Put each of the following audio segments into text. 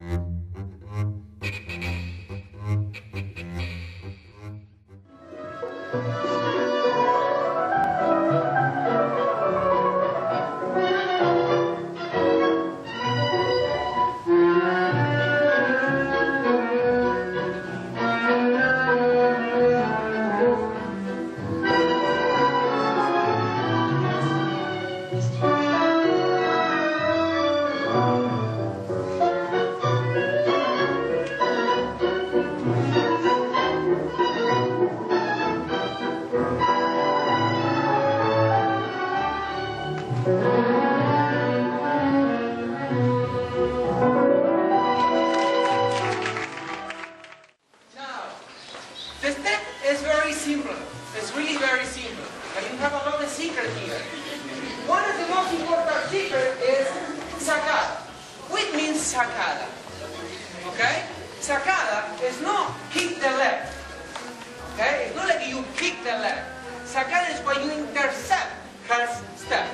The step is very simple. It's really very simple. But you have a lot of secret here. One of the most important secrets is sacada, which means sacada. Okay? Sacada is not kick the leg. Okay? It's not like you kick the leg. Sacada is when you intercept her step.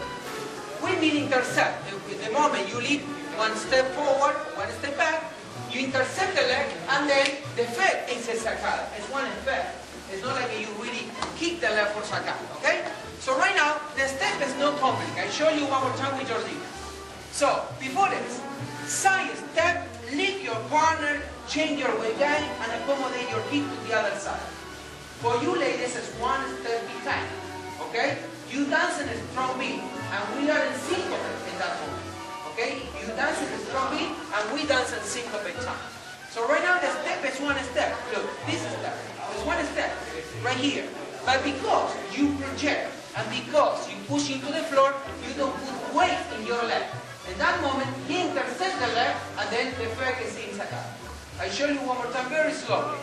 We mean intercept. The moment you leap one step forward, one step back, you intercept the leg, and then the effect is a sacada. It's one effect. It's not like you really kick the leg for sacada, okay? So right now, the step is not complicated. I show you one more time with your lead. So, before this, side step, lift your partner, change your weight line, and accommodate your hip to the other side. For you ladies, it's one step behind, okay? You dance in a strong beat, and we are in syncope in that moment. Okay? You dance in a strong beat, and we dance in syncope time. So right now the step is one step. Look, this step is one step, right here. But because you project, and because you push into the floor, you don't put weight in your leg. In that moment, you intercept the leg, and then the effect is in sacada. I show you one more time very slowly.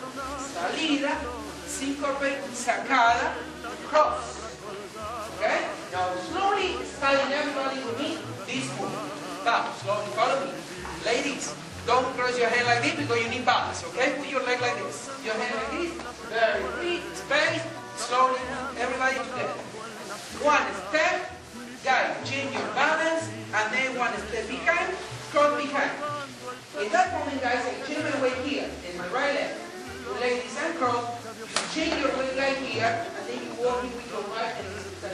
Salida, syncope, sacada, cross. Okay? Now slowly, studying everybody with me, this move. Now, slowly follow me. Ladies, don't cross your hand like this because you need balance, okay? Put your leg like this. Your hand like this. Very free, space, slowly, everybody together. One step, guys, change your balance, and then one step behind, cross behind. In that moment, guys, I change my weight here, in my right leg. You leg this and cross, you change your weight right here, and then you walk in with your right and this is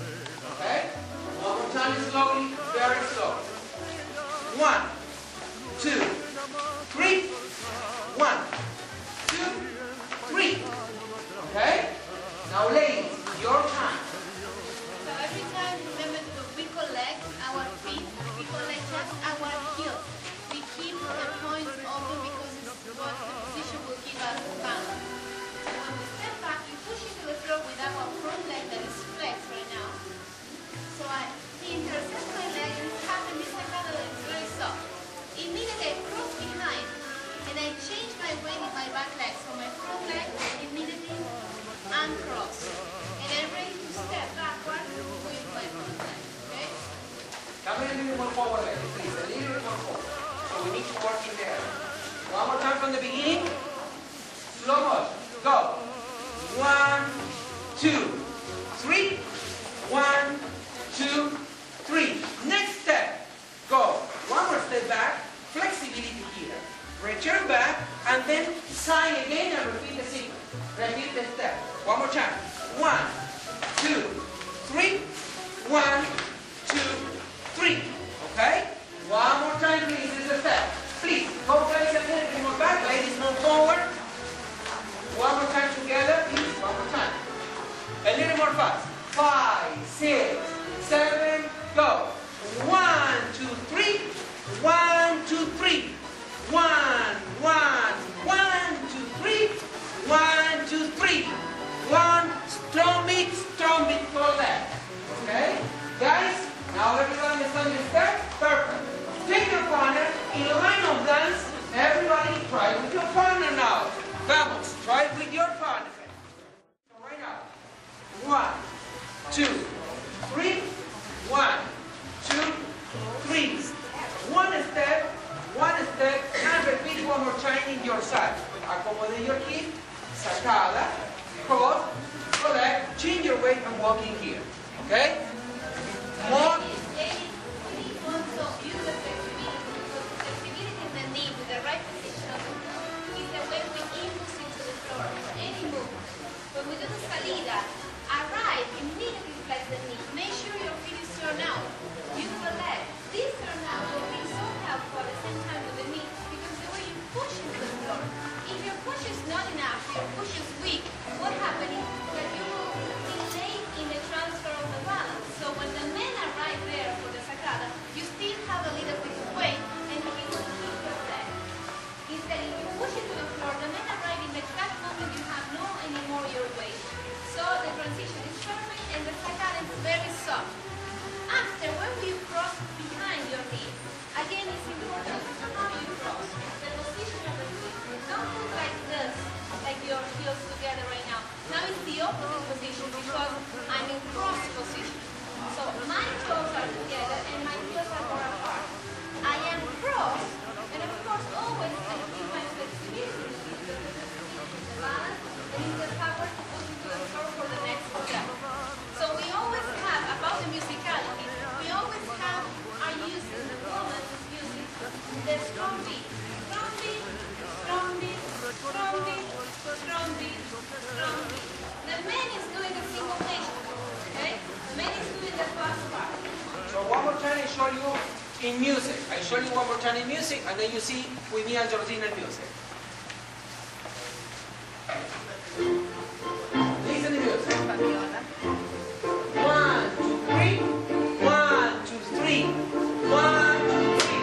okay? One more time slowly, very slowly. 1, 2, 3. 1, 2, 3. Okay? Now ladies, your time. So every time remember to recollect our feet, recollect just our heels. We keep the points open because it's what the position will give us balance. So when we step back, we push into the floor with our front leg that is flexed right now. So I intercept my leg and it's happening this sacada that is very soft. Immediately I cross behind and I change my weight in my back leg. So my front leg immediately uncross. And I'm ready to step backward with my front leg. Okay? Come a little more forward, ladies, please. A little bit more forward. So we need to work in there. One more time from the beginning. Slow motion. Go. 1, 2, 3. 1, 2, 3. Next step. Go. One more step back. Flexibility here. Return back and then sign again and repeat the sequence. Repeat the step. One more time. 1, 2, 3. 1, 2, 3. Okay? One more time, please. This is the step. Please, go place a little bit more back. Ladies, move forward. One more time together. Please, one more time. A little more fast. 5, 6, 7, go. 1, 2, 3. 1, 2, 3. 1, 1, 1, 2, 3. 1, 2, 3. 1, strong beat for left. Okay? Guys, now everyone understand the step? Perfect. Take your partner in line of dance. Everybody try with your partner now. Vamos, try it with your partner. So right now. 1, 2, 3. 1, 2, 3. One step, and repeat one more time in your side. Accommodate your hip, sacada, cross, collect, change your weight and walk in here. Okay? More. Ladies, we also use the flexibility because the flexibility in music. I show you one more time in music, and then you see with me and Georgina in music. Listen to music. 1, 2, 3. 1, 2, 3. 1, 2, 3.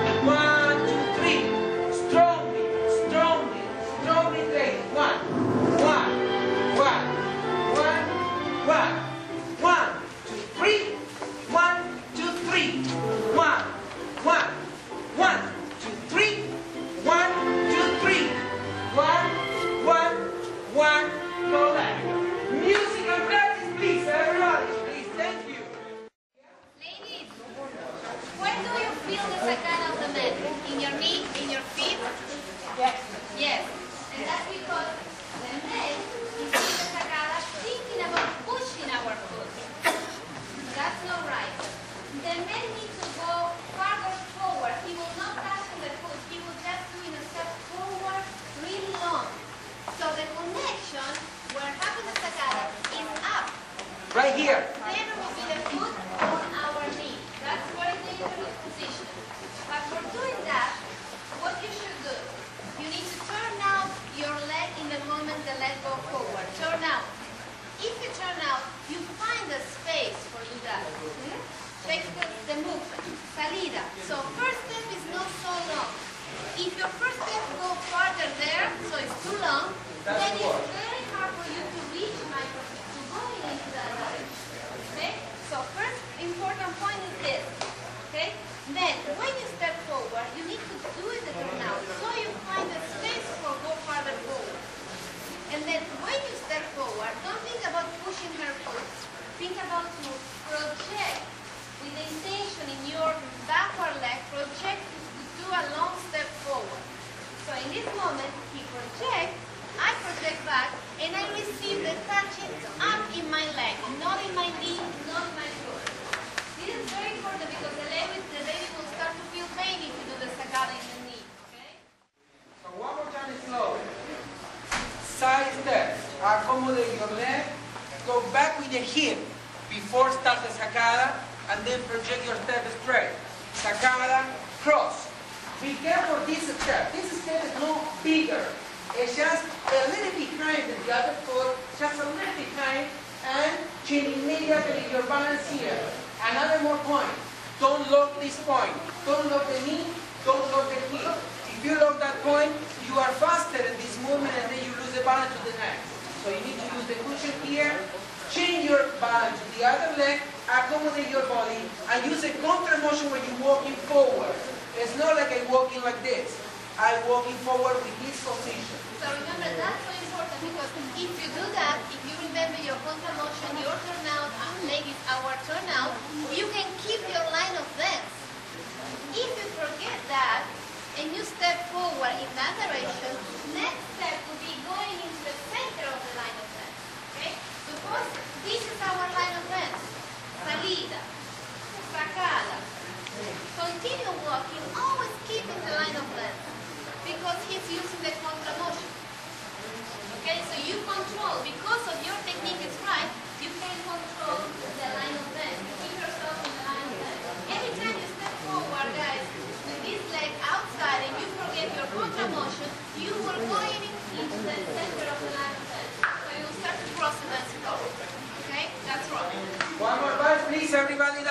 1, 2, 3. Strongly, strongly, strongly play. 1, 1, 1, 1, 1. 1, 2, 3. 1, 2, 3. 1, 1, 1, 2, 3. 1, 2, 3. 1, 1, 1. Go back. Music and practice, please, everybody. Please, thank you. Ladies, where do you feel the sacada of the man? In your knee? In your feet? Yes. Yes. And that's because the man is in the sacada thinking about pushing our foot. That's not right. The man needs to go farther forward. He will not touch the foot. He will just doing a step forward really long. So the connection where having the sacada is up. Right here. Then will be the foot on our knee. That's very dangerous position. But for doing that, what you should do, you need to turn out your leg in the moment the leg go forward. Turn out. If you turn out, you find a space for do that. Take the movement. Salida. So first step is not so long. If your first step go farther there, so it's too long, then it's very hard for you to reach to going into that direction. Okay? So first important point is this. Okay? Then when you step forward, you need to do it the turn out. So you find a space for go farther forward. And then when you step forward, don't think about pushing her foot. Think about to project with the intention in your backward leg, project to do a long step forward. So in this moment, he projects, I project back, and I receive the touching up in my leg, not in my knee, not in my foot. This is very important because the baby will start to feel pain if you do the sacada in the knee. Okay? So one more time slow. Side step. Accommodate your leg. Go back with the hip before start the sacada, and then project your step straight. Sacada, cross. Be careful this step. This step is no bigger. It's just a little behind the other foot, just a little behind, and chin immediately your balance here. Another more point. Don't lock this point. Don't lock the knee. Don't lock the hip. If you lock that point, you are faster in this movement, and then you lose the balance to the next. So you need to use the cushion here. Change your balance to the other leg, accommodate your body, and use a counter motion when you're walking forward. It's not like I'm walking like this. I'm walking forward with this position. So remember, that's so important because if you do that, if you remember your counter motion, your turnout, and leg is our turnout, you can keep your line of dance. If you forget that, and you step forward in that direction, next step will be going into the center of the line of dance. Okay? Suppose this is our line of dance. Salida, sacada. Continue walking, always keeping the line of dance. Because he's using the counter motion. Okay, so you control, because of your technique is right, you can control the line of dance. Keep yourself in the line of dance. Every time you step forward, guys, with this leg outside and you forget your counter motion, you will go into the center of the line of dance. So you will start to cross the dance forward. Okay, that's wrong. One more time, please, everybody.